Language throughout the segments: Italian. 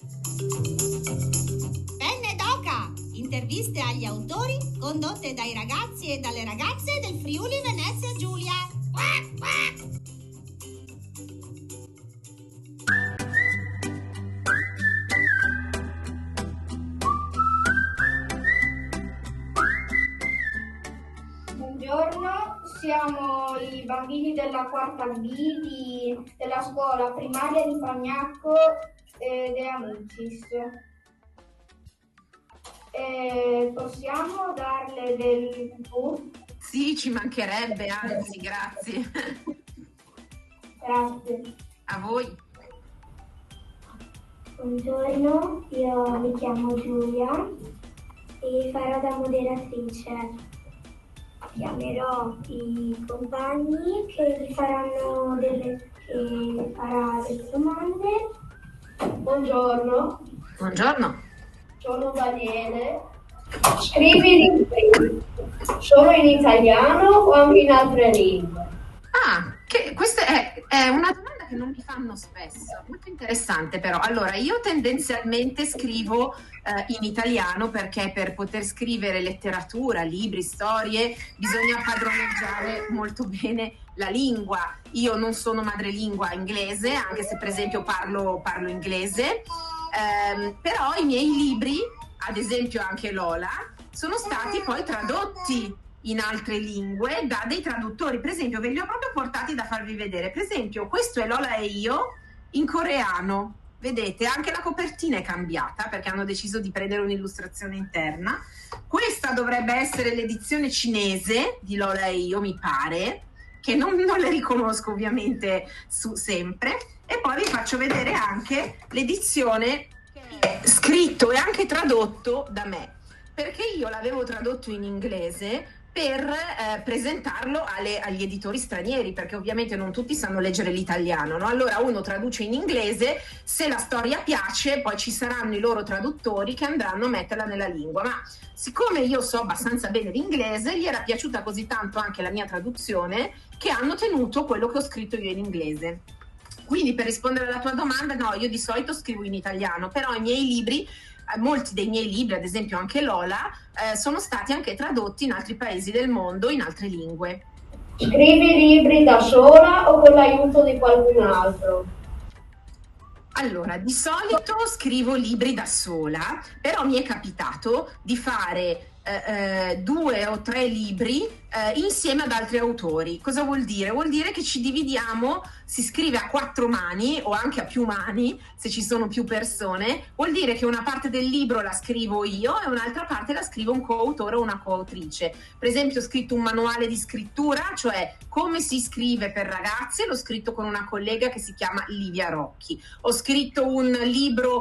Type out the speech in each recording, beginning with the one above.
Penne d'Oca, interviste agli autori condotte dai ragazzi e dalle ragazze del Friuli Venezia Giulia. Buongiorno, siamo i bambini della quarta B della scuola primaria di Pagnacco De Amicis. Possiamo darle del tu? Sì, ci mancherebbe, anzi, grazie. Grazie. A voi. Buongiorno, io mi chiamo Giulia e farò da moderatrice. Chiamerò i compagni che faranno delle domande. Buongiorno. Buongiorno. Sono Daniele. Scrivi libri. Solo in italiano o anche in altre lingue? Questa è una domanda che non mi fanno spesso, molto interessante però. Allora, io tendenzialmente scrivo in italiano perché per poter scrivere letteratura, libri, storie, bisogna padroneggiare molto bene la lingua. Io non sono madrelingua inglese, anche se per esempio parlo inglese, però i miei libri, ad esempio anche Lola, sono stati poi tradotti in altre lingue da dei traduttori. Per esempio, ve li ho proprio portati da farvi vedere. Per esempio, questo è Lola e io in coreano. Vedete, anche la copertina è cambiata perché hanno deciso di prendere un'illustrazione interna. Questa dovrebbe essere l'edizione cinese di Lola e io, mi pare, che non le riconosco ovviamente sempre. E poi vi faccio vedere anche l'edizione scritto e anche tradotto da me, perché io l'avevo tradotto in inglese per presentarlo agli editori stranieri, perché ovviamente non tutti sanno leggere l'italiano, no? Allora uno traduce in inglese, se la storia piace poi ci saranno i loro traduttori che andranno a metterla nella lingua, ma siccome io so abbastanza bene l'inglese, gli era piaciuta così tanto anche la mia traduzione che hanno tenuto quello che ho scritto io in inglese. Quindi per rispondere alla tua domanda, no, io di solito scrivo in italiano, però i miei libri, molti dei miei libri, ad esempio anche Lola, sono stati anche tradotti in altri paesi del mondo, in altre lingue. Scrivi libri da sola o con l'aiuto di qualcun altro? Allora, di solito scrivo libri da sola, però mi è capitato di fare 2 o 3 libri insieme ad altri autori. Cosa vuol dire? Vuol dire che ci dividiamo, si scrive a 4 mani o anche a più mani se ci sono più persone. Vuol dire che una parte del libro la scrivo io e un'altra parte la scrive un coautore o una coautrice. Per esempio ho scritto un manuale di scrittura, cioè come si scrive per ragazzi, l'ho scritto con una collega che si chiama Livia Rocchi. Ho scritto un libro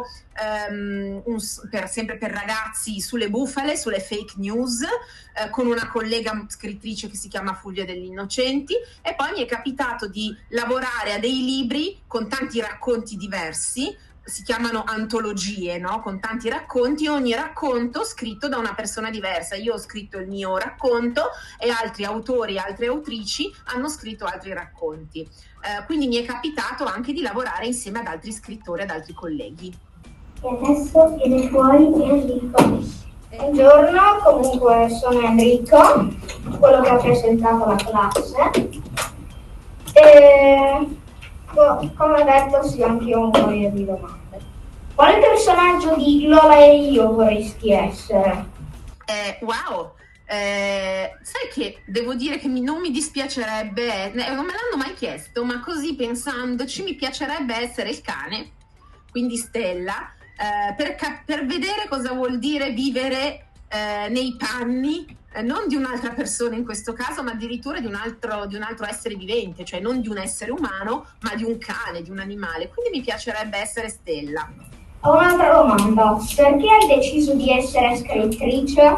sempre per ragazzi sulle bufale, sulle fake news, con una collega scrittrice che si chiama Fulvia degli Innocenti, e poi mi è capitato di lavorare a dei libri con tanti racconti diversi, si chiamano antologie, no? Con tanti racconti, ogni racconto scritto da una persona diversa. Io ho scritto il mio racconto e altri autori, altre autrici hanno scritto altri racconti. Quindi mi è capitato anche di lavorare insieme ad altri scrittori, ad altri colleghi. E adesso viene fuori Enrico. Buongiorno, comunque sono Enrico, quello che ha presentato la classe. E come detto, sì, anche io ho un paio di domande. Quale personaggio di Lola e io vorresti essere? Wow! Sai che devo dire che non mi dispiacerebbe, non me l'hanno mai chiesto, ma così pensandoci mi piacerebbe essere il cane, quindi Stella, per vedere cosa vuol dire vivere nei panni non di un'altra persona in questo caso, ma addirittura di un altro essere vivente, cioè non di un essere umano, ma di un cane, di un animale. Quindi mi piacerebbe essere Stella. Ho un'altra domanda. Perché hai deciso di essere scrittrice?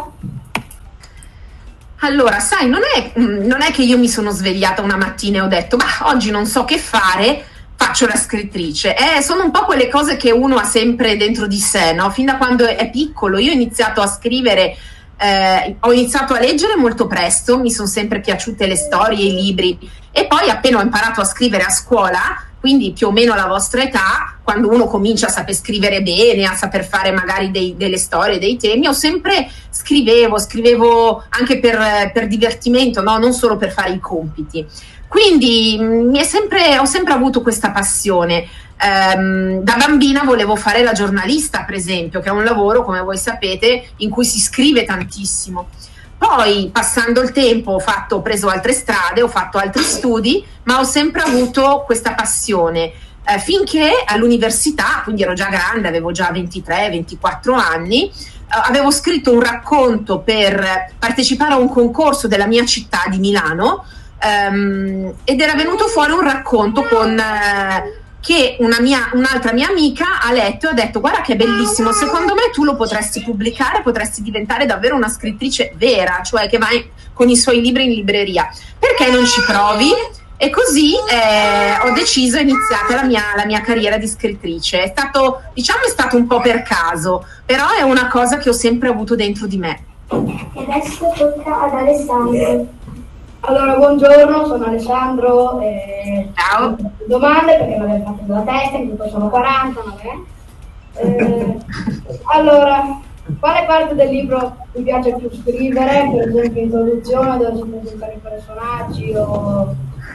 Allora, sai, non è che io mi sono svegliata una mattina e ho detto, ma oggi non so che fare, faccio la scrittrice. Sono un po' quelle cose che uno ha sempre dentro di sé, no? Fin da quando è piccolo. Io ho iniziato a scrivere, ho iniziato a leggere molto presto, mi sono sempre piaciute le storie, i libri, e poi appena ho imparato a scrivere a scuola quindi più o meno alla vostra età, quando uno comincia a saper scrivere bene, a saper fare magari delle storie, dei temi, io sempre scrivevo anche per divertimento, no? Non solo per fare i compiti. Quindi ho sempre avuto questa passione. Da bambina volevo fare la giornalista, per esempio, che è un lavoro, come voi sapete, in cui si scrive tantissimo. Poi, passando il tempo, ho preso altre strade, ho fatto altri studi, ma ho sempre avuto questa passione. Finché all'università, quindi ero già grande, avevo già 23-24 anni, avevo scritto un racconto per partecipare a un concorso della mia città di Milano, ed era venuto fuori un racconto che un'altra mia amica ha letto e ha detto: guarda che bellissimo, secondo me tu lo potresti pubblicare, potresti diventare davvero una scrittrice vera, cioè che vai con i suoi libri in libreria, perché non ci provi? E così ho deciso, è iniziata la mia carriera di scrittrice. È stato un po' per caso, però è una cosa che ho sempre avuto dentro di me. E adesso tocca ad Alessandro. Allora, buongiorno, sono Alessandro. Ciao. Domande perché me le fate dalla testa, che poi sono 40, allora, quale parte del libro mi piace più scrivere? Per esempio introduzione, dove si presentano i personaggi o...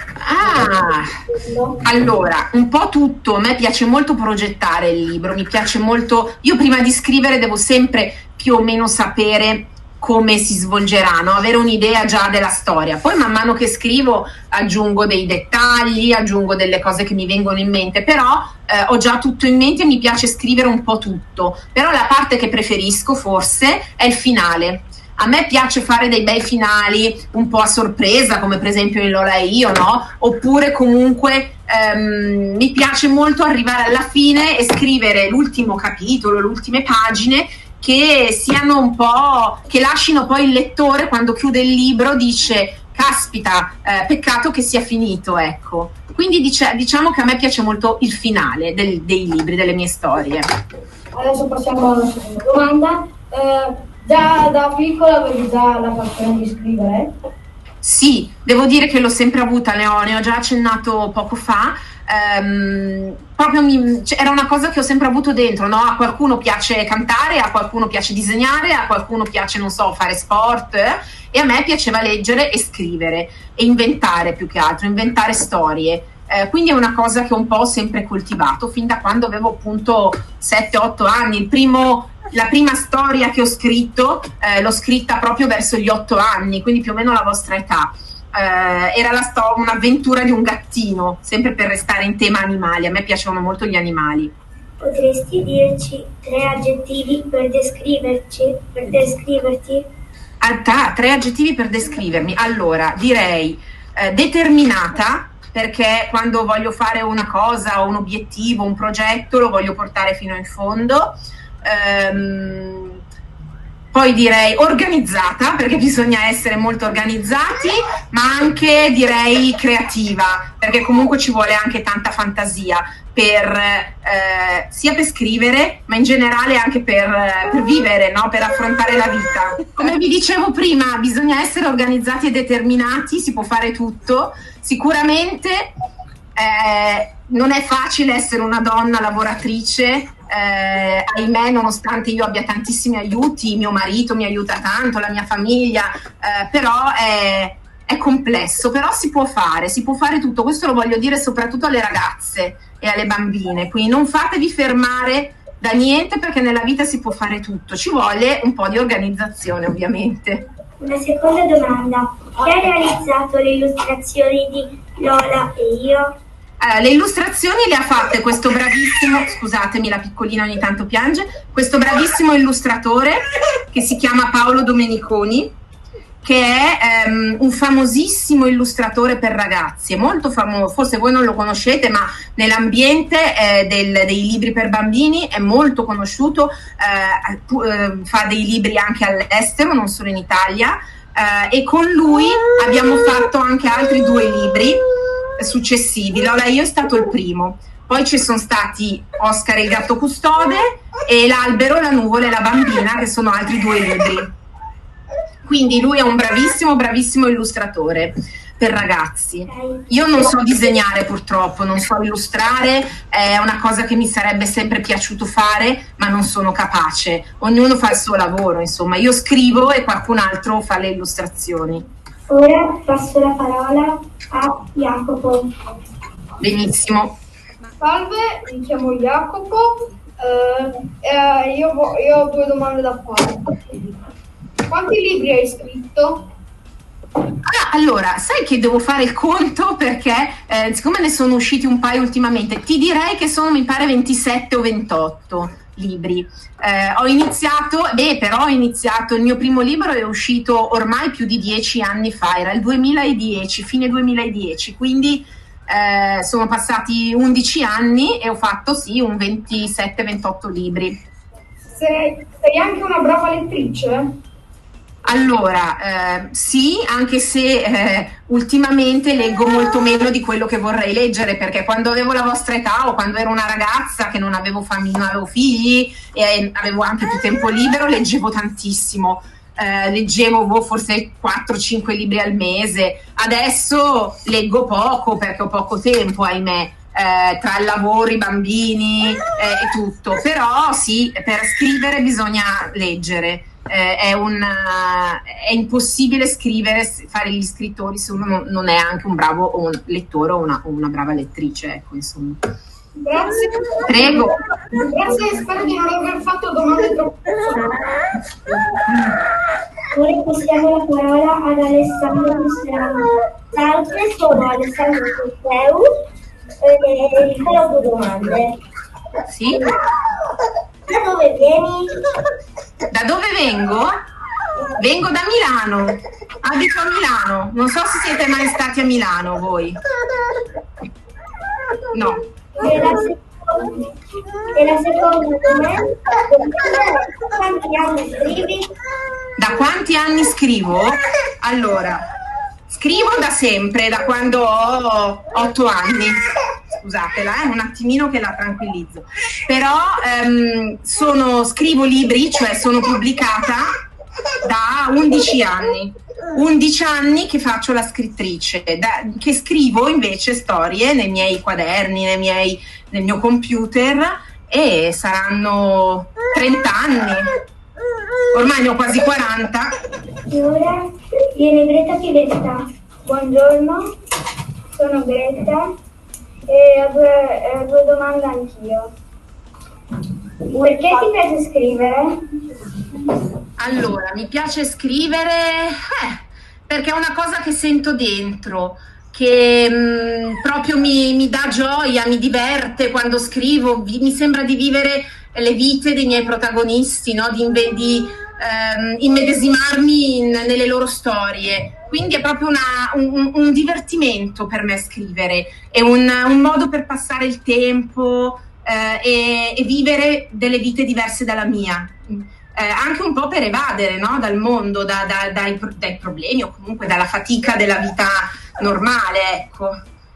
Allora, un po' tutto. A me piace molto progettare il libro, mi piace molto. Io prima di scrivere devo sempre più o meno sapere come si svolgerà, no? Avere un'idea già della storia. Poi man mano che scrivo aggiungo dei dettagli, aggiungo delle cose che mi vengono in mente, però ho già tutto in mente e mi piace scrivere un po' tutto. Però la parte che preferisco forse è il finale. A me piace fare dei bei finali un po' a sorpresa, come per esempio in Lola e io, no? Oppure comunque mi piace molto arrivare alla fine e scrivere l'ultimo capitolo, le ultime pagine, che siano un po', che lasciano poi il lettore, quando chiude il libro, dice: caspita, peccato che sia finito, ecco. Quindi diciamo che a me piace molto il finale dei libri, delle mie storie. Adesso passiamo alla seconda domanda. Già da piccola avevi già la passione di scrivere? Sì, devo dire che l'ho sempre avuta, ne ho già accennato poco fa. Era una cosa che ho sempre avuto dentro, no? A qualcuno piace cantare, a qualcuno piace disegnare, a qualcuno piace, non so, fare sport, e a me piaceva leggere e scrivere e inventare, più che altro, inventare storie. Quindi è una cosa che un po' ho sempre coltivato fin da quando avevo appunto 7-8 anni. La prima storia che ho scritto l'ho scritta proprio verso gli 8 anni, quindi più o meno la vostra età. Era un'avventura di un gattino, sempre per restare in tema animali. A me piacevano molto gli animali. Potresti dirci 3 aggettivi per descriverti? 3 aggettivi per descrivermi. Allora, direi determinata, perché quando voglio fare una cosa o un obiettivo, un progetto, lo voglio portare fino in fondo. Poi direi organizzata, perché bisogna essere molto organizzati, ma anche direi creativa, perché comunque ci vuole anche tanta fantasia sia per scrivere, ma in generale anche per vivere, no? Per affrontare la vita. Come vi dicevo prima, bisogna essere organizzati e determinati, si può fare tutto. Sicuramente non è facile essere una donna lavoratrice, ahimè, nonostante io abbia tantissimi aiuti, mio marito mi aiuta tanto, la mia famiglia, però è complesso, però si può fare tutto. Questo lo voglio dire soprattutto alle ragazze e alle bambine, quindi non fatevi fermare da niente, perché nella vita si può fare tutto, ci vuole un po' di organizzazione, ovviamente. Una seconda domanda: chi ha realizzato le illustrazioni di Lola e io? Le illustrazioni le ha fatte questo bravissimo, scusatemi, la piccolina ogni tanto piange, questo bravissimo illustratore che si chiama Paolo Domeniconi, che è un famosissimo illustratore per ragazzi, è molto famoso, forse voi non lo conoscete, ma nell'ambiente dei libri per bambini è molto conosciuto, fa dei libri anche all'estero, non solo in Italia, e con lui abbiamo fatto anche altri 2 libri successivi. Lola e io è stato il primo, poi ci sono stati Oscar il gatto custode e L'albero, la nuvola e la bambina, che sono altri 2 libri. Quindi lui è un bravissimo illustratore. per ragazzi. Io non so disegnare purtroppo, non so illustrare, è una cosa che mi sarebbe sempre piaciuto fare, ma non sono capace. Ognuno fa il suo lavoro, insomma. Io scrivo e qualcun altro fa le illustrazioni. Ora passo la parola a Jacopo. Benissimo. Salve, mi chiamo Jacopo. Io ho 2 domande da fare. Quanti libri hai scritto? Allora, sai che devo fare il conto perché siccome ne sono usciti un paio ultimamente, ti direi che sono, mi pare, 27 o 28 libri. Ho iniziato, il mio primo libro è uscito ormai più di 10 anni fa, era il 2010, fine 2010, quindi sono passati 11 anni e ho fatto un 27-28 libri. Sei anche una brava lettrice? Allora, sì, anche se ultimamente leggo molto meno di quello che vorrei leggere, perché quando avevo la vostra età o quando ero una ragazza che non avevo famiglia, non avevo figli e avevo anche più tempo libero, leggevo tantissimo. Leggevo forse 4-5 libri al mese. Adesso leggo poco perché ho poco tempo, ahimè, tra il lavoro, i bambini e tutto. Però sì, per scrivere bisogna leggere. È impossibile fare gli scrittori se uno non è anche un bravo lettore o una brava lettrice, ecco, insomma. Grazie. Prego. Grazie, spero di non aver fatto domande troppo. Ora passiamo la parola ad Alessandro Cuseu. Salve, sono Alessandro Cuseu e ti farò 2 domande. Sì? Da dove vieni? Da dove vengo? Vengo da Milano, abito a Milano. Non so se siete mai stati a Milano voi. No. E la seconda domanda, quanti anni scrivi? Da quanti anni scrivo? Allora, scrivo da sempre, da quando ho 8 anni. Scusatela, un attimino che la tranquillizzo. Però scrivo libri, cioè sono pubblicata da 11 anni. 11 anni che faccio la scrittrice, che scrivo invece storie nei miei quaderni, nel mio computer, e saranno 30 anni. Ormai ne ho quasi 40. E ora viene Greta Piletta. Buongiorno, sono Greta e ho 2 domande anch'io. Perché ti piace scrivere? Allora, mi piace scrivere perché è una cosa che sento dentro, che proprio mi dà gioia, mi diverte quando scrivo, mi sembra di vivere le vite dei miei protagonisti, no? di immedesimarmi nelle loro storie. Quindi è proprio un divertimento per me scrivere, è un modo per passare il tempo e vivere delle vite diverse dalla mia. Anche un po' per evadere, no? Dal mondo, dai problemi o comunque dalla fatica della vita normale, ecco.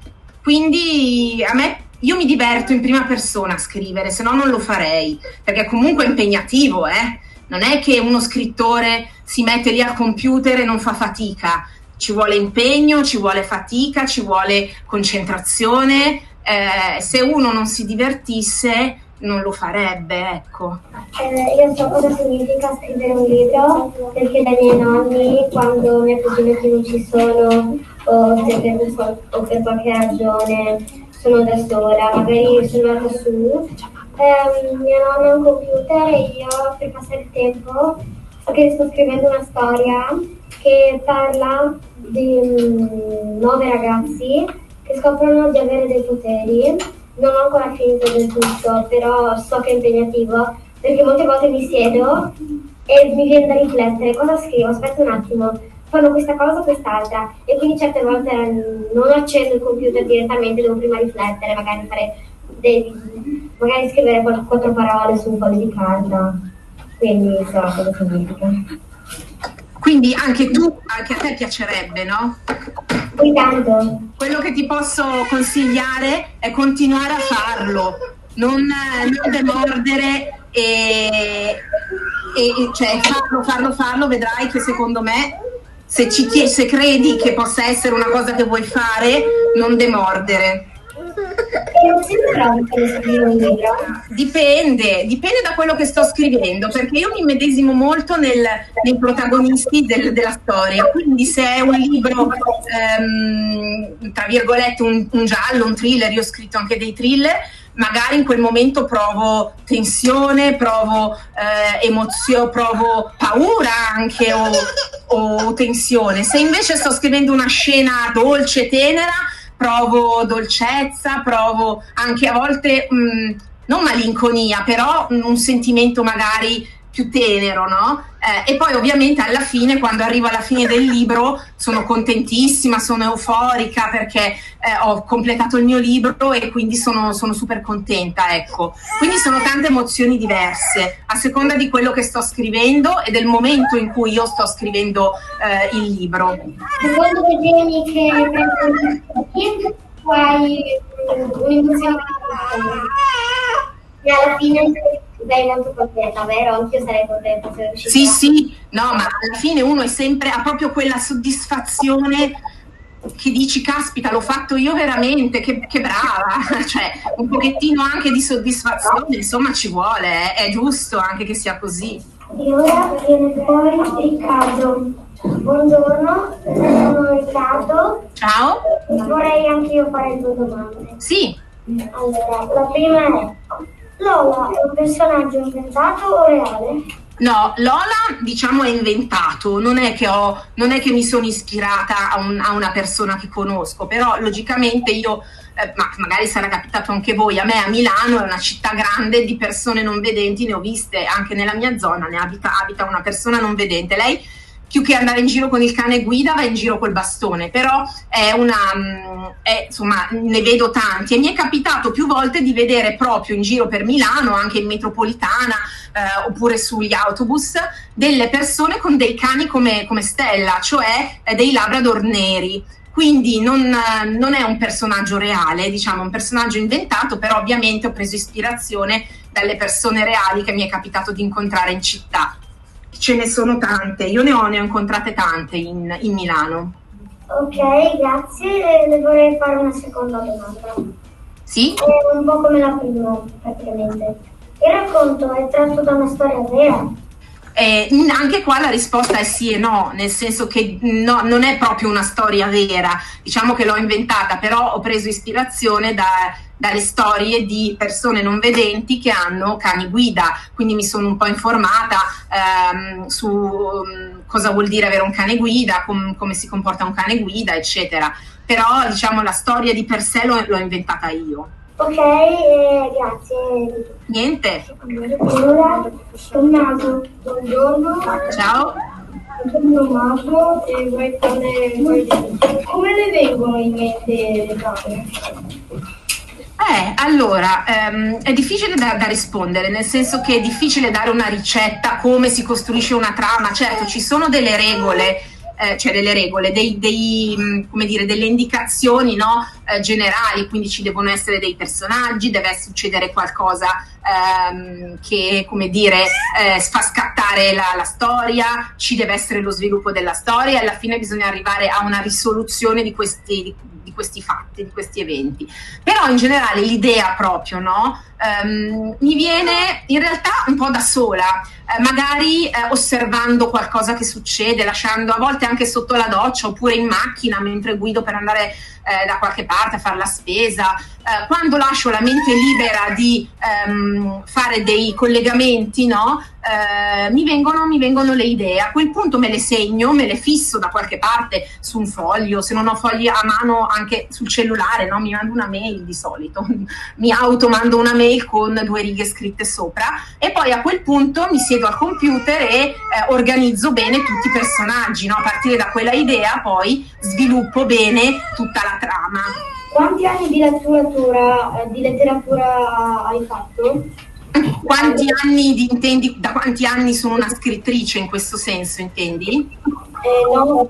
Quindi io mi diverto in prima persona a scrivere, se no non lo farei, perché comunque è impegnativo, non è che uno scrittore si mette lì al computer e non fa fatica, ci vuole impegno, ci vuole fatica, ci vuole concentrazione, se uno non si divertisse non lo farebbe, ecco. Io so cosa significa scrivere un libro, perché dai miei nonni, quando mie cugine non ci sono o per qualche ragione sono da sola, magari sono andata su, mio nonno ha un computer e io per passare il tempo so che sto scrivendo una storia che parla di 9 ragazzi che scoprono di avere dei poteri. Non ho ancora finito del tutto, però so che è impegnativo, perché molte volte mi siedo e mi viene da riflettere, cosa scrivo, aspetta un attimo, fanno questa cosa o quest'altra, e quindi certe volte non accendo il computer direttamente, devo prima riflettere, magari scrivere 4 parole su un foglio di carta, quindi so cosa significa. Quindi anche a te piacerebbe, no? Ogni tanto. Quello che ti posso consigliare è continuare a farlo, non demordere e cioè farlo, vedrai che secondo me se credi che possa essere una cosa che vuoi fare, non demordere. Non sembra che scrivo un libro. Dipende da quello che sto scrivendo, perché io mi immedesimo molto nei protagonisti della storia, quindi se è un libro, tra virgolette, un giallo, un thriller, io ho scritto anche dei thriller, magari in quel momento provo tensione, provo emozione, provo paura anche o tensione. Se invece sto scrivendo una scena dolce, tenera, provo dolcezza, provo anche a volte non malinconia, però un sentimento magari più tenero, no? E poi ovviamente alla fine, quando arrivo alla fine del libro, sono contentissima, sono euforica perché ho completato il mio libro e quindi sono super contenta, ecco. Quindi sono tante emozioni diverse a seconda di quello che sto scrivendo e del momento in cui io sto scrivendo il libro. Secondo te, Jenny, che hai un'emozione e alla fine sei molto contenta, vero? Anch'io sarei contenta se riuscissi. Sì, no, ma alla fine uno è sempre, ha proprio quella soddisfazione che dici, caspita, l'ho fatto io veramente, che brava, cioè un pochettino anche di soddisfazione, insomma ci vuole, è giusto anche che sia così. E ora viene fuori Riccardo. Buongiorno, sono Riccardo. Ciao. Vorrei anche io fare due domande. Sì. Allora, la prima è: Lola è un personaggio inventato o reale? No, Lola diciamo è inventato, non è che mi sono ispirata a una persona che conosco, però logicamente io, ma magari sarà capitato anche voi, a me a Milano è una città grande di persone non vedenti, ne ho viste anche nella mia zona, ne abita una persona non vedente, lei più che andare in giro con il cane guida va in giro col bastone, però insomma ne vedo tanti e mi è capitato più volte di vedere proprio in giro per Milano, anche in metropolitana oppure sugli autobus, delle persone con dei cani come Stella, cioè dei Labrador neri. Quindi non è un personaggio reale, diciamo un personaggio inventato, però ovviamente ho preso ispirazione dalle persone reali che mi è capitato di incontrare in città. Ce ne sono tante, io ne ho incontrate tante in Milano. Ok, grazie. Le vorrei fare una seconda domanda. Sì? È un po' come la prima, praticamente. Il racconto è tratto da una storia vera? Anche qua la risposta è sì e no, nel senso che no, non è proprio una storia vera, diciamo che l'ho inventata, però ho preso ispirazione dalle storie di persone non vedenti che hanno cani guida, quindi mi sono un po' informata su cosa vuol dire avere un cane guida, come si comporta un cane guida, eccetera, però diciamo la storia di per sé l'ho inventata io. Ok, grazie. Niente. Allora, Tommaso, buongiorno. Ciao. Sono Tommaso e vorrei fare come le vengono in mente le cose? Allora, è difficile da rispondere, nel senso che è difficile dare una ricetta, come si costruisce una trama. Certo, ci sono delle regole, come dire, delle indicazioni, no? Generali, quindi ci devono essere dei personaggi, deve succedere qualcosa che, come dire, fa scattare la storia, ci deve essere lo sviluppo della storia e alla fine bisogna arrivare a una risoluzione di questi fatti, di questi eventi. Però in generale l'idea proprio, no? Mi viene in realtà un po' da sola, magari osservando qualcosa che succede, lasciando a volte anche sotto la doccia oppure in macchina mentre guido per andare da qualche parte a fare la spesa, quando lascio la mente libera di fare dei collegamenti, no? Mi vengono le idee, a quel punto me le segno, me le fisso da qualche parte su un foglio, se non ho fogli a mano anche sul cellulare, no? Mi mando una mail di solito, mi automando una mail con 2 righe scritte sopra e poi a quel punto mi siedo al computer e organizzo bene tutti i personaggi, no? A partire da quella idea poi sviluppo bene tutta la trama. Quanti anni di letteratura hai fatto? Quanti anni intendi? Da quanti anni sono una scrittrice in questo senso, intendi? No,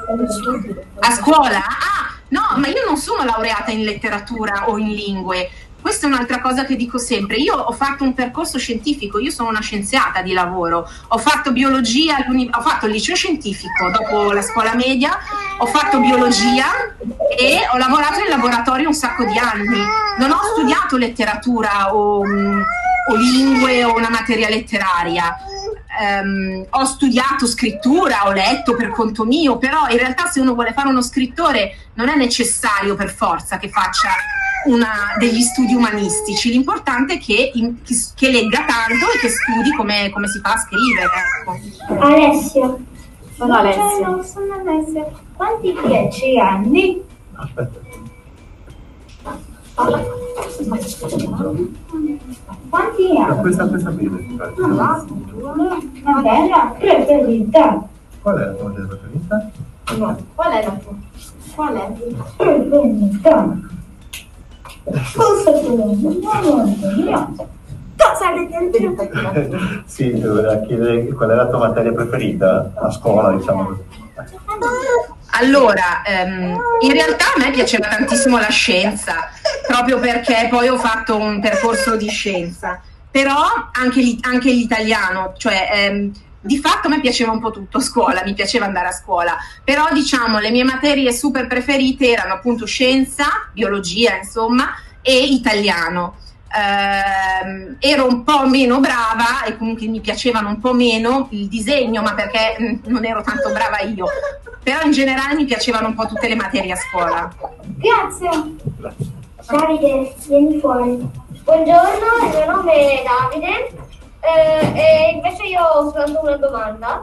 a scuola? Ah, no, ma io non sono laureata in letteratura o in lingue, questa è un'altra cosa che dico sempre. Io ho fatto un percorso scientifico, io sono una scienziata di lavoro, ho fatto biologia, ho fatto il liceo scientifico, dopo la scuola media ho fatto biologia e ho lavorato in laboratorio un sacco di anni. Non ho studiato letteratura o lingue o una materia letteraria. Ho studiato scrittura, ho letto per conto mio, però in realtà se uno vuole fare uno scrittore non è necessario per forza che faccia degli studi umanistici, l'importante è che legga tanto e che studi come si fa a scrivere. Ecco. Alessia. Sono Alessia. Buongiorno, sono Alessia. Quanti 10 anni? Aspetta. Quanti anni? Questa bene. Una bella preferita. Qual è la tua materia preferita? No. Qual è la tua? Qual è? Preferita. Cosa Sì, doveva chiedere qual è la tua materia preferita a scuola, diciamo così. Allora, in realtà a me piaceva tantissimo la scienza, proprio perché poi ho fatto un percorso di scienza, però anche l'italiano, cioè di fatto a me piaceva un po' tutto a scuola, mi piaceva andare a scuola, però diciamo le mie materie super preferite erano appunto scienza, biologia insomma, e italiano. Ero un po' meno brava e comunque mi piacevano un po' meno il disegno, ma perché non ero tanto brava io, però in generale mi piacevano un po' tutte le materie a scuola. Grazie. Davide, vieni fuori. Buongiorno, il mio nome è Davide e invece io ho soltanto una domanda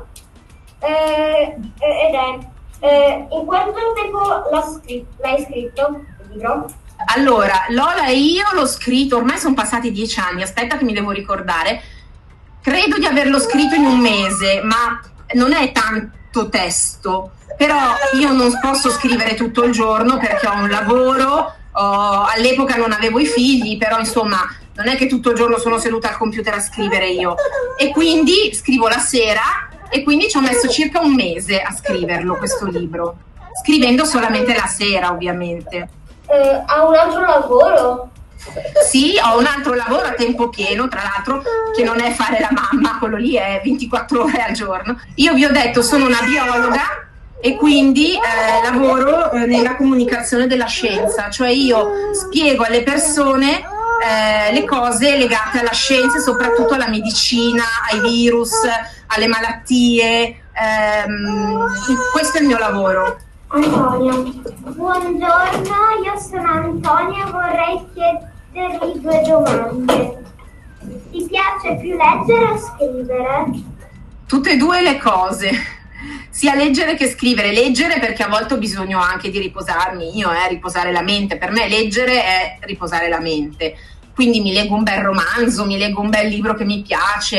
ed è in quanto tempo l'hai scritto il libro? Allora, Lola e io l'ho scritto, ormai sono passati 10 anni, aspetta che mi devo ricordare, credo di averlo scritto in un mese, ma non è tanto testo, però io non posso scrivere tutto il giorno perché ho un lavoro, all'epoca non avevo i figli, però insomma non è che tutto il giorno sono seduta al computer a scrivere io, e quindi scrivo la sera e quindi ci ho messo circa un mese a scriverlo questo libro, scrivendo solamente la sera ovviamente. Ha un altro lavoro? Sì, ho un altro lavoro a tempo pieno, tra l'altro, che non è fare la mamma, quello lì è 24 ore al giorno. Io vi ho detto, sono una biologa e quindi lavoro nella comunicazione della scienza, cioè io spiego alle persone le cose legate alla scienza, soprattutto alla medicina, ai virus, alle malattie. Questo è il mio lavoro. Antonio. Buongiorno, io sono Antonio e vorrei chiedergli 2 domande. Ti piace più leggere o scrivere? Tutte e due le cose, sia leggere che scrivere. Leggere perché a volte ho bisogno anche di riposarmi io, riposare la mente. Per me leggere è riposare la mente. Quindi mi leggo un bel romanzo, mi leggo un bel libro che mi piace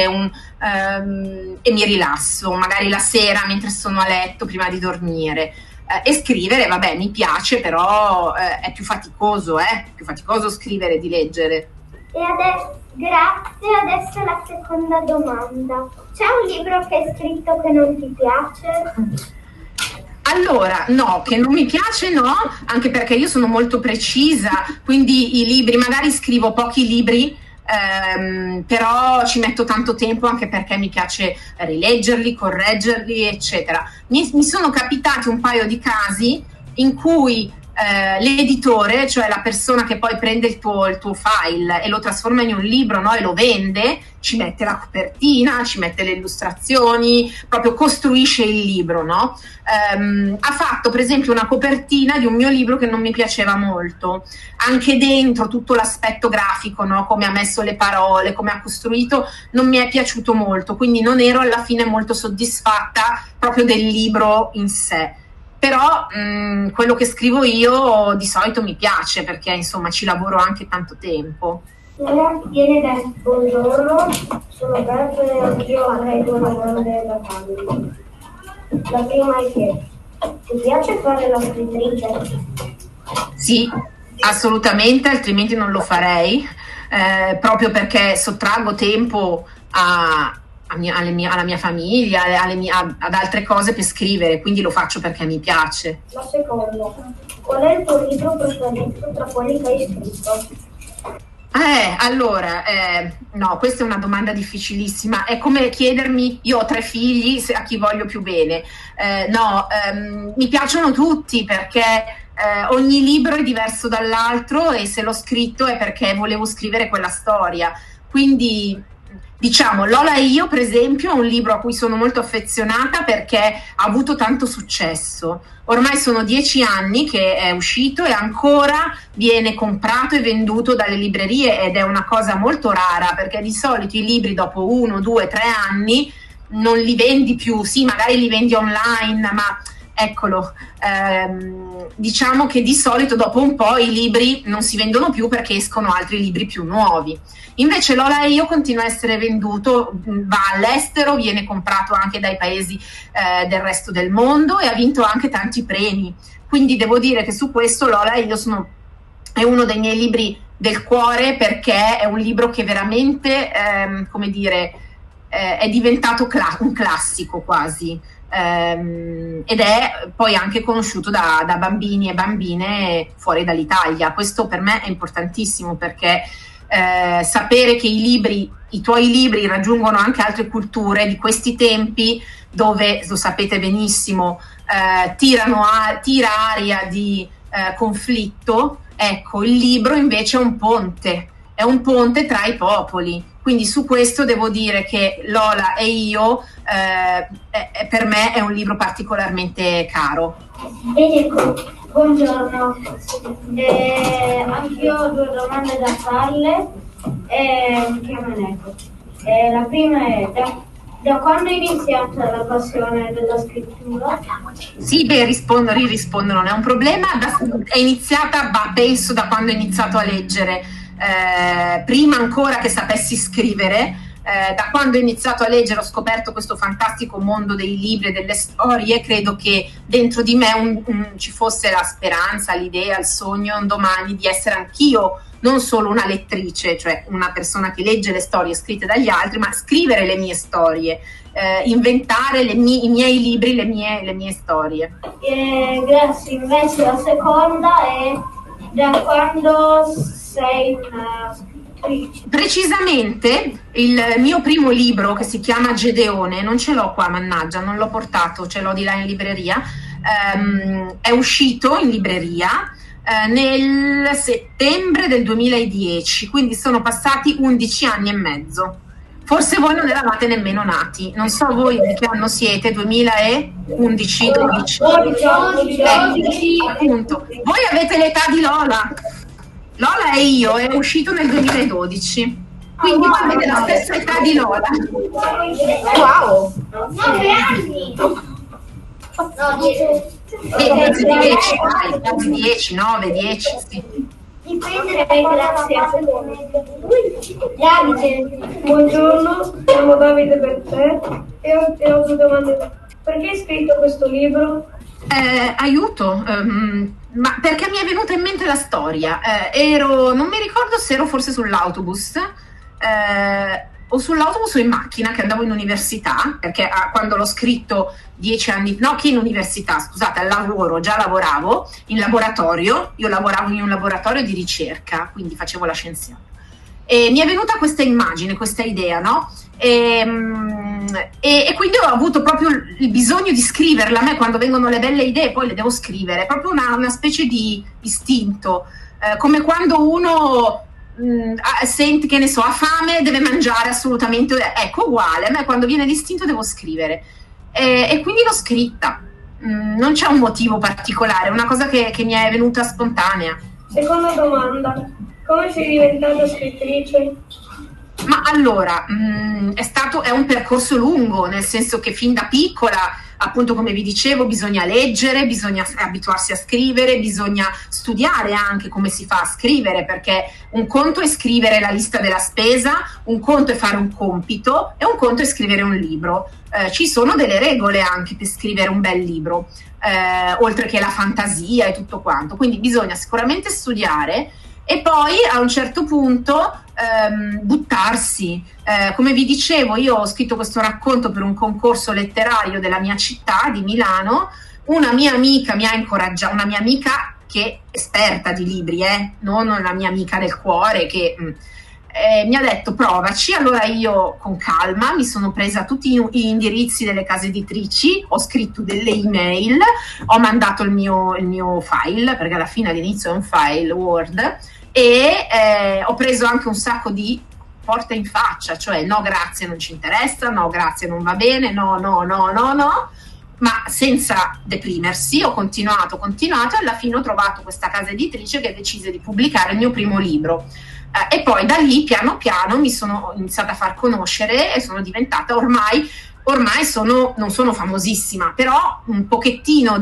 e mi rilasso, magari la sera mentre sono a letto prima di dormire. E scrivere, vabbè, mi piace, però è più faticoso scrivere di leggere. E adesso, grazie, adesso la seconda domanda. C'è un libro che hai scritto che non ti piace? Allora, no, che non mi piace no, anche perché io sono molto precisa, quindi i libri, magari scrivo pochi libri, però ci metto tanto tempo anche perché mi piace rileggerli, correggerli, eccetera. Mi sono capitati un paio di casi in cui l'editore, cioè la persona che poi prende il tuo file e lo trasforma in un libro, no, e lo vende, ci mette la copertina, ci mette le illustrazioni, proprio costruisce il libro, no? Ha fatto per esempio una copertina di un mio libro che non mi piaceva molto, anche dentro tutto l'aspetto grafico, no? Come ha messo le parole, come ha costruito, non mi è piaciuto molto, quindi non ero alla fine molto soddisfatta proprio del libro in sé. Però quello che scrivo io di solito mi piace perché insomma ci lavoro anche tanto tempo. Viene da buongiorno, sono Beppe e anch'io avrei 2 domande da farvi. La prima è che ti piace fare la scrittrice? Sì, assolutamente, altrimenti non lo farei, proprio perché sottraggo tempo alla mia famiglia, ad altre cose per scrivere, quindi lo faccio perché mi piace. La seconda, qual è il tuo libro preferito tra quelli che hai scritto? Allora, no, questa è una domanda difficilissima. È come chiedermi, io ho 3 figli, a chi voglio più bene. Mi piacciono tutti perché ogni libro è diverso dall'altro e se l'ho scritto è perché volevo scrivere quella storia. Quindi, diciamo, Lola e io, per esempio, è un libro a cui sono molto affezionata perché ha avuto tanto successo. Ormai sono 10 anni che è uscito e ancora viene comprato e venduto dalle librerie ed è una cosa molto rara perché di solito i libri dopo 1, 2, 3 anni non li vendi più, sì, magari li vendi online, ma eccolo, diciamo che di solito dopo un po' i libri non si vendono più perché escono altri libri più nuovi. Invece Lola e io continua a essere venduto, va all'estero, viene comprato anche dai paesi del resto del mondo e ha vinto anche tanti premi. Quindi devo dire che su questo Lola e io è uno dei miei libri del cuore perché è un libro che veramente, come dire, è diventato un classico quasi. Ed è poi anche conosciuto da bambini e bambine fuori dall'Italia. Questo per me è importantissimo perché sapere che i tuoi libri raggiungono anche altre culture di questi tempi dove, lo sapete benissimo, tira aria di conflitto. Ecco, il libro invece è un ponte tra i popoli, quindi su questo devo dire che Lola e io per me è un libro particolarmente caro. Enrico, buongiorno, anch'io ho 2 domande da farle. Mi chiamo Enrico. La prima è da quando è iniziata la passione della scrittura? Sì, rispondo, non è un problema. È iniziata, penso, da quando ho iniziato a leggere. Prima ancora che sapessi scrivere, da quando ho iniziato a leggere ho scoperto questo fantastico mondo dei libri e delle storie. Credo che dentro di me ci fosse la speranza, l'idea, il sogno un domani di essere anch'io non solo una lettrice, cioè una persona che legge le storie scritte dagli altri, ma scrivere le mie storie, inventare i miei libri, le mie storie. Grazie. Invece la seconda è da quando sei una scrittrice? Precisamente il mio primo libro, che si chiama Gedeone, non ce l'ho qua, mannaggia, non l'ho portato, ce l'ho di là in libreria, è uscito in libreria nel settembre del 2010, quindi sono passati 11 anni e mezzo. Forse voi non eravate nemmeno nati, non so voi di che anno siete, 2011, 12? 12. Appunto, voi avete l'età di Lola. Lola e io è uscito nel 2012, quindi voi avete la stessa età di Lola. Wow! 9 anni! No, 10. Quasi 10, 9, 10, sì. Dipende, grazie. Davide, Buongiorno, chiamo Davide per te e ho 2 domande. Perché hai scritto questo libro? Aiuto, ma perché mi è venuta in mente la storia. Non mi ricordo se ero forse sull'autobus o sull'autobus o in macchina che andavo in università, perché quando l'ho scritto 10 anni, no, che in università, scusate, al lavoro, già lavoravo in laboratorio, io lavoravo in un laboratorio di ricerca, quindi facevo la scienziata. E mi è venuta questa immagine, questa idea, no? E quindi ho avuto proprio il bisogno di scriverla. A me quando vengono le belle idee poi le devo scrivere, è proprio una specie di istinto, come quando uno sente, che ne so, ha fame, deve mangiare assolutamente, ecco, uguale, a me quando viene l'istinto devo scrivere e quindi l'ho scritta. Non c'è un motivo particolare, è una cosa che mi è venuta spontanea. Seconda domanda, come sei diventata scrittrice? Ma allora, è un percorso lungo, nel senso che fin da piccola, appunto come vi dicevo, bisogna leggere, bisogna abituarsi a scrivere, bisogna studiare anche come si fa a scrivere, perché un conto è scrivere la lista della spesa, un conto è fare un compito e un conto è scrivere un libro. Ci sono delle regole anche per scrivere un bel libro, oltre che la fantasia e tutto quanto, quindi bisogna sicuramente studiare e poi a un certo punto buttarsi. Come vi dicevo, io ho scritto questo racconto per un concorso letterario della mia città, di Milano. Una mia amica mi ha incoraggiato, una mia amica che esperta di libri, non la mia amica del cuore che mi ha detto provaci. Allora io con calma mi sono presa tutti gli indirizzi delle case editrici, ho scritto delle email, ho mandato il mio file, perché alla fine all'inizio è un file Word, e ho preso anche un sacco di porta in faccia, cioè no grazie non ci interessa, no grazie non va bene, no, ma senza deprimersi ho continuato e alla fine ho trovato questa casa editrice che decise di pubblicare il mio primo libro. E poi da lì piano piano mi sono iniziata a far conoscere e sono diventata ormai non sono famosissima, però un pochettino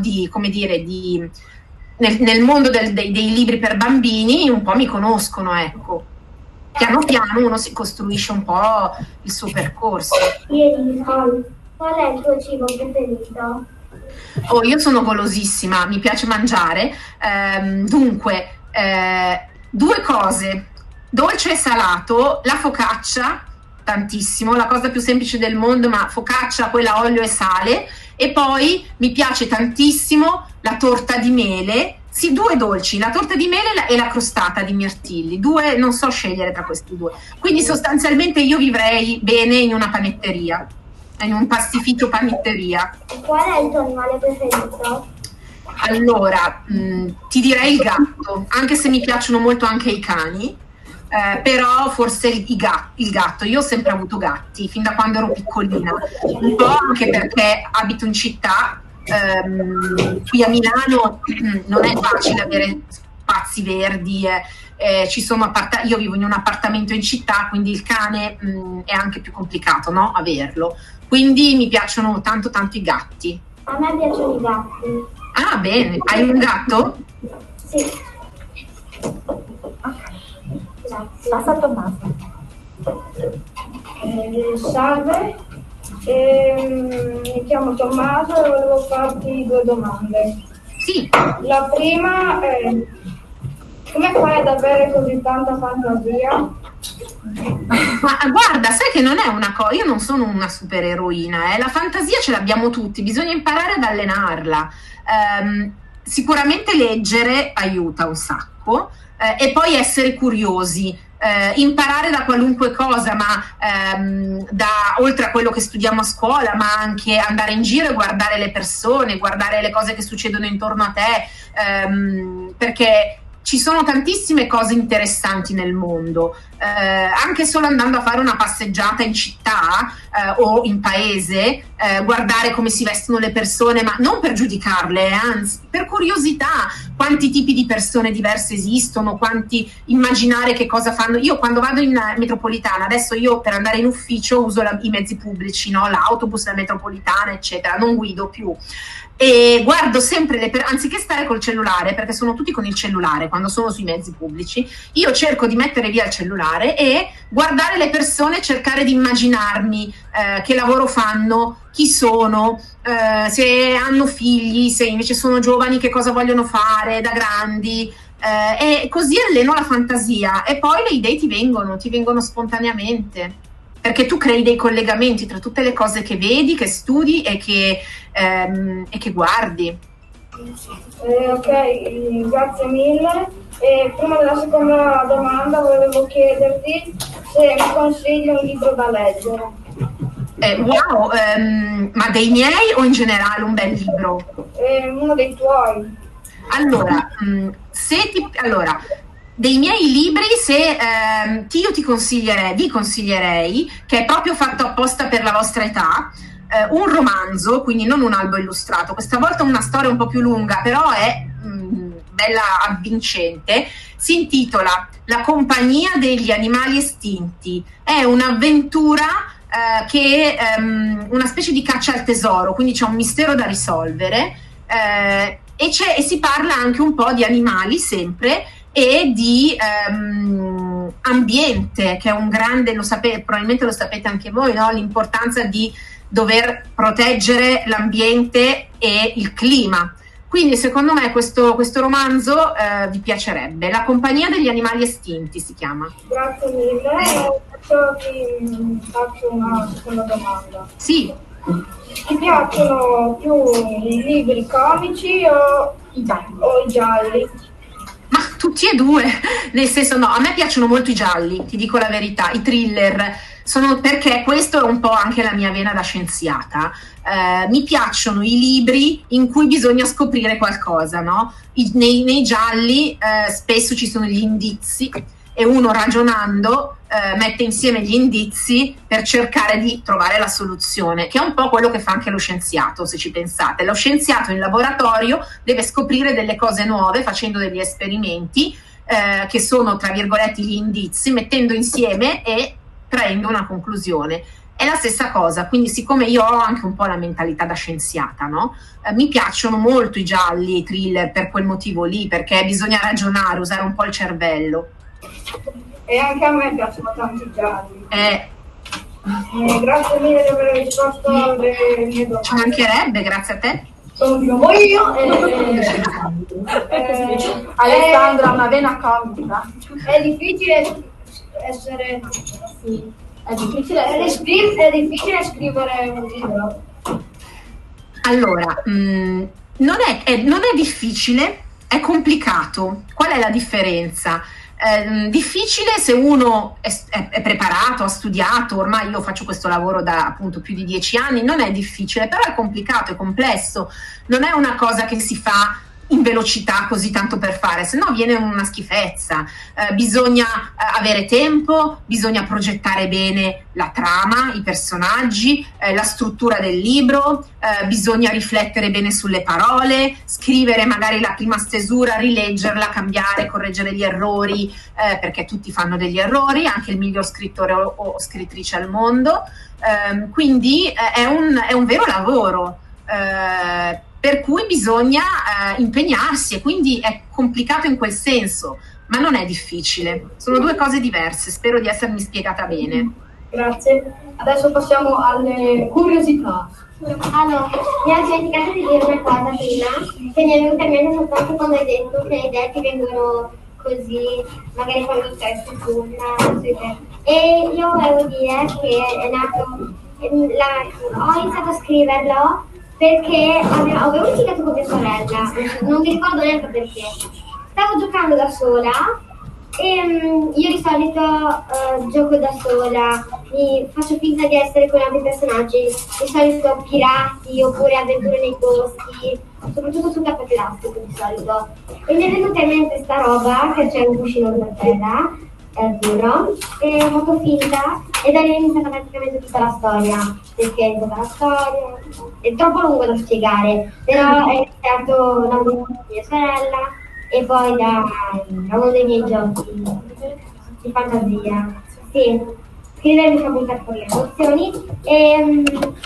nel mondo dei libri per bambini un po' mi conoscono, ecco. Piano piano uno si costruisce un po' il suo percorso. Qual è il tuo cibo preferito? Io sono golosissima, mi piace mangiare, dunque 2 cose, dolce e salato, la focaccia, tantissimo, la cosa più semplice del mondo, ma focaccia, quella olio e sale, e poi mi piace tantissimo la torta di mele, sì, 2 dolci, la torta di mele e la crostata di mirtilli, 2, non so scegliere tra questi 2, quindi sostanzialmente io vivrei bene in una panetteria, in un pastificio panetteria. Qual è il tuo animale preferito? Allora, ti direi il gatto, anche se mi piacciono molto anche i cani, però forse il gatto. Io ho sempre avuto gatti, fin da quando ero piccolina, un po' anche perché abito in città, qui a Milano non è facile avere spazi verdi, io vivo in un appartamento in città, quindi il cane è anche più complicato, no? Averlo. Quindi mi piacciono tanto i gatti. A me piacciono i gatti. Ah, bene. Hai un gatto? Sì. Grazie. Passa a Tommaso. Salve, mi chiamo Tommaso e volevo farti 2 domande. Sì. La prima è: come fai ad avere così tanta fantasia? Ma guarda, sai che non è una cosa, io non sono una supereroina, la fantasia ce l'abbiamo tutti, bisogna imparare ad allenarla. Sicuramente leggere aiuta un sacco, e poi essere curiosi, imparare da qualunque cosa, ma oltre a quello che studiamo a scuola, ma anche andare in giro e guardare le persone, guardare le cose che succedono intorno a te, perché ci sono tantissime cose interessanti nel mondo, anche solo andando a fare una passeggiata in città o in paese, guardare come si vestono le persone, ma non per giudicarle, anzi per curiosità, quanti tipi di persone diverse esistono, immaginare che cosa fanno. Io quando vado in metropolitana, adesso io per andare in ufficio uso i mezzi pubblici, no? L'autobus, la metropolitana, eccetera, non guido più. E guardo sempre anziché stare col cellulare, perché sono tutti con il cellulare quando sono sui mezzi pubblici, io cerco di mettere via il cellulare e guardare le persone, cercare di immaginarmi che lavoro fanno, chi sono, se hanno figli, se invece sono giovani che cosa vogliono fare da grandi, e così alleno la fantasia e poi le idee ti vengono spontaneamente, perché tu crei dei collegamenti tra tutte le cose che vedi, che studi e che guardi. Ok, grazie mille. E prima della seconda domanda volevo chiederti se mi consigli un libro da leggere. Wow, ma dei miei o in generale un bel libro? Uno dei tuoi. Allora, dei miei libri, io vi consiglierei, che è proprio fatto apposta per la vostra età, un romanzo, quindi non un albo illustrato, questa volta una storia un po' più lunga, però è bella avvincente, si intitola La compagnia degli animali estinti, è un'avventura che è una specie di caccia al tesoro, quindi c'è un mistero da risolvere, e si parla anche un po' di animali sempre, e di ambiente, che è un grande, probabilmente lo sapete anche voi, no? L'importanza di dover proteggere l'ambiente e il clima. Quindi secondo me questo romanzo vi piacerebbe. La compagnia degli animali estinti si chiama. Grazie mille. Adesso ti faccio una seconda domanda. Sì. Ti piacciono più i libri comici o o i gialli? Ma tutti e due, nel senso no, a me piacciono molto i gialli, ti dico la verità, i thriller, perché questo è un po' anche la mia vena da scienziata. Mi piacciono i libri in cui bisogna scoprire qualcosa, no? Nei gialli spesso ci sono gli indizi e uno ragionando mette insieme gli indizi per cercare di trovare la soluzione, che è un po' quello che fa anche lo scienziato, se ci pensate. Lo scienziato in laboratorio deve scoprire delle cose nuove facendo degli esperimenti che sono, tra virgolette, gli indizi, mettendo insieme e traendo una conclusione. È la stessa cosa, quindi siccome io ho anche un po' la mentalità da scienziata, no? Mi piacciono molto i gialli, i thriller per quel motivo lì, perché bisogna ragionare, usare un po' il cervello. E anche a me piacciono tanti gialli. Grazie mille di aver risposto alle mie domande. Ci mancherebbe, grazie a te. Sono di nuovo io. Alessandra ha una vena comica. È difficile essere... Sì. È difficile scrivere un libro. Allora, non è difficile, è complicato. Qual è la differenza? Difficile se uno è preparato, ha studiato, ormai io faccio questo lavoro da appunto più di 10 anni, non è difficile, però è complicato, è complesso, non è una cosa che si fa in velocità così tanto per fare, se no viene una schifezza. Bisogna avere tempo, bisogna progettare bene la trama, i personaggi, la struttura del libro, bisogna riflettere bene sulle parole, scrivere magari la prima stesura, rileggerla, cambiare, correggere gli errori, perché tutti fanno degli errori, anche il miglior scrittore o scrittrice al mondo, quindi è un vero lavoro. Per cui bisogna impegnarsi, e quindi è complicato in quel senso, ma non è difficile. Sono due cose diverse, spero di essermi spiegata bene. Grazie. Adesso passiamo alle curiosità. Allora, mi ho dimenticato di dire una cosa prima, che mi è venuta in mente soltanto quando hai detto che le idee ti vengono così, magari quando stai sui te. E io volevo dire che è nato, ho iniziato a scriverlo perché avevo litigato con mia sorella, non mi ricordo neanche perché. Stavo giocando da sola e io di solito gioco da sola, faccio finta di essere con altri personaggi, di solito pirati oppure avventure nei boschi, soprattutto sul tappeto elastico di solito. E mi è venuta in mente sta roba, che c'è un cuscino per terra, azzurro, e ho fatto finta e da lì è iniziata praticamente tutta la storia, perché è iniziata la storia, è troppo lungo da spiegare, però è iniziato da mia sorella e poi da uno dei miei giochi di fantasia. Sì, scrivere mi fa buttare fuori le emozioni e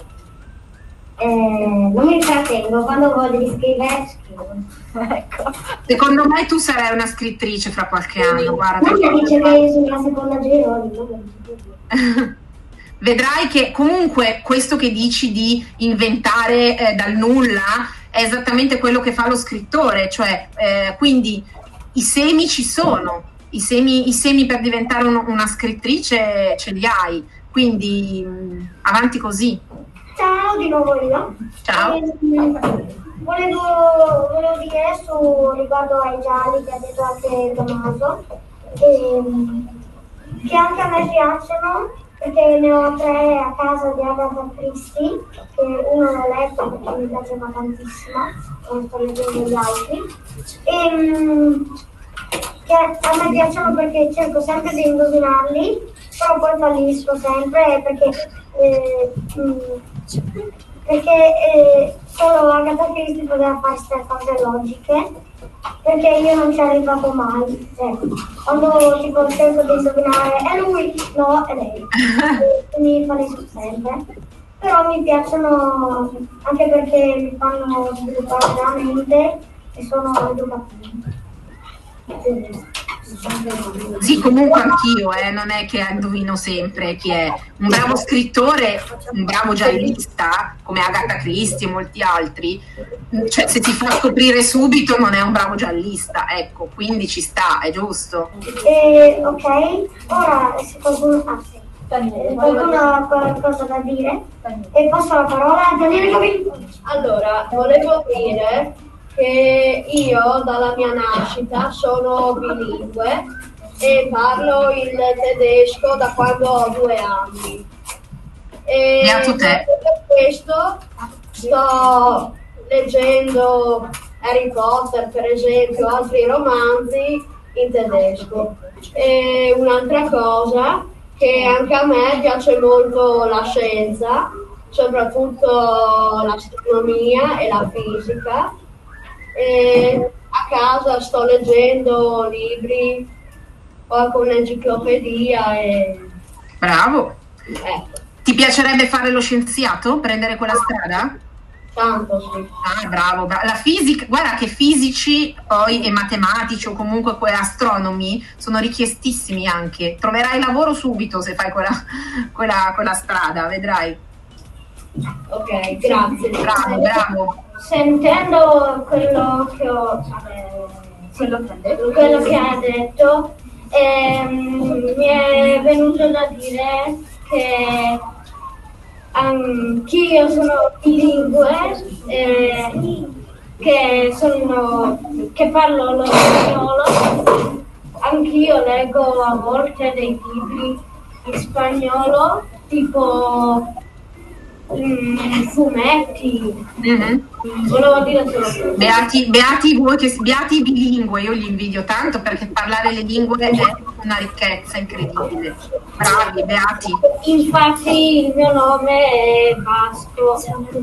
non mi trattengo, quando voglio di scrivere scrivo. Ecco. Secondo me tu sarai una scrittrice fra qualche anno, guarda. Non dice che io sono la seconda Geroni. Vedrai che comunque questo che dici di inventare dal nulla è esattamente quello che fa lo scrittore, cioè quindi i semi ci sono, i semi per diventare una scrittrice ce li hai, quindi avanti così. Ciao, di nuovo io. Ciao. Volevo dire riguardo ai gialli che ha detto anche Tommaso, che anche a me piacciono, perché ne ho 3 a casa di Agatha Christie, che uno l'ho letto perché mi piaceva tantissimo, non sto leggendo gli altri, che a me piacciono perché cerco sempre di indovinarli, però poi fallisco sempre perché solo Agatha Christie poteva fare queste cose logiche, perché io non ci arrivavo mai. Quando tipo cerco di indovinare è lui, no, è lei. Quindi fallisco sempre. Però mi piacciono anche perché mi fanno sviluppare la mente e sono educativi. Sì, comunque anch'io, non è che indovino sempre chi è. Un bravo scrittore, un bravo giallista, come Agatha Christie e molti altri, cioè se ti fa scoprire subito non è un bravo giallista, ecco, quindi ci sta, è giusto. Ok, ora se qualcuno ha qualcosa da dire, e passo la parola a Daniele Gavini. Allora, volevo dire che io dalla mia nascita sono bilingue e parlo il tedesco da quando ho 2 anni. E Beato te. per questo sto leggendo Harry Potter, per esempio, altri romanzi in tedesco. E un'altra cosa, che anche a me piace molto la scienza, soprattutto l'astronomia e la fisica. E a casa sto leggendo libri, ho anche un'enciclopedia e Bravo. ecco, Ti piacerebbe fare lo scienziato? Prendere quella strada? tanto sì. Ah, bravo, la fisica, guarda che fisici poi e matematici o comunque astronomi sono richiestissimi anche. Troverai lavoro subito se fai quella strada, vedrai. Ok, grazie. Bravo, bravo. Sentendo quello che ha detto, mi è venuto da dire che anch'io sono bilingue, che parlo lo spagnolo. Anch'io leggo a volte dei libri in spagnolo, tipo fumetti. Volevo dire solo questo. Beati voi beati i bilingue, io li invidio tanto perché parlare le lingue è una ricchezza incredibile. Bravi, beati. Infatti il mio nome è Vasco.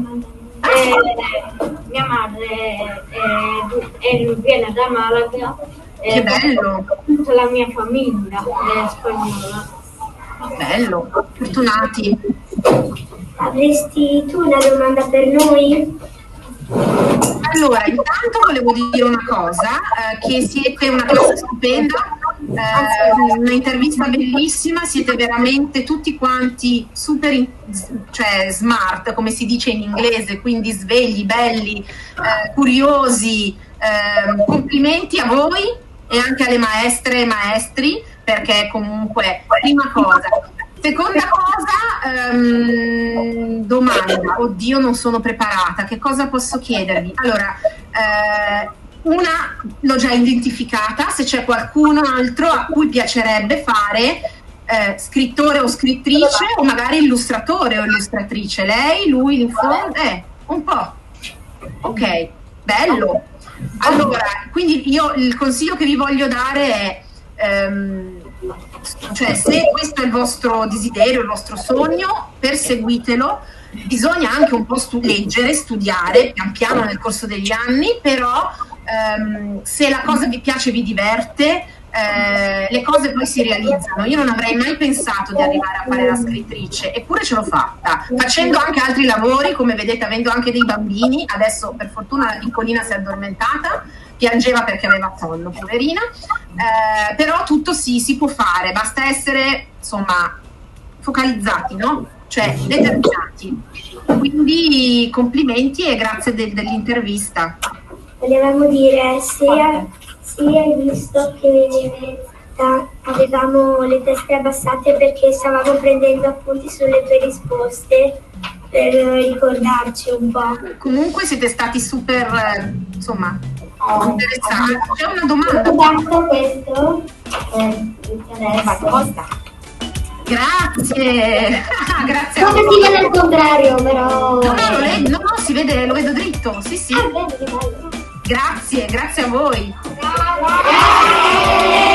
Mia madre viene da Malaga. Che bello. Tutta la mia famiglia è spagnola. Bello, fortunati. Avresti tu una domanda per noi? Allora, intanto volevo dire una cosa, che siete una classe stupenda, un'intervista bellissima, siete veramente tutti quanti super, cioè smart, come si dice in inglese, quindi svegli, belli, curiosi, complimenti a voi e anche alle maestre e maestri, perché comunque, prima cosa. Seconda cosa, domanda, oddio non sono preparata, che cosa posso chiedervi? Allora, una l'ho già identificata, se c'è qualcun altro a cui piacerebbe fare scrittore o scrittrice o magari illustratore o illustratrice, lei, lui, in fondo, un po', ok, bello. Allora, quindi io il consiglio che vi voglio dare è... cioè, se questo è il vostro desiderio, il vostro sogno, perseguitelo. Bisogna anche un po' leggere, studiare pian piano nel corso degli anni, però se la cosa vi piace, vi diverte, le cose poi si realizzano. Io non avrei mai pensato di arrivare a fare la scrittrice, eppure ce l'ho fatta, facendo anche altri lavori, come vedete, avendo anche dei bambini. Adesso per fortuna la piccolina si è addormentata, piangeva perché aveva sonno, poverina, però tutto si può fare, basta essere, insomma, focalizzati, no? Cioè determinati. Quindi complimenti e grazie dell'intervista. Volevamo dire se hai visto che avevamo le teste abbassate perché stavamo prendendo appunti sulle tue risposte per ricordarci un po'. Comunque siete stati super, insomma, interessanti. C'è una domanda? Basta questo? Grazie. Grazie a Come voi. si vede al contrario, però. No, si vede, lo vedo dritto. Sì, sì. Bene, che bello. Grazie a voi. Grazie.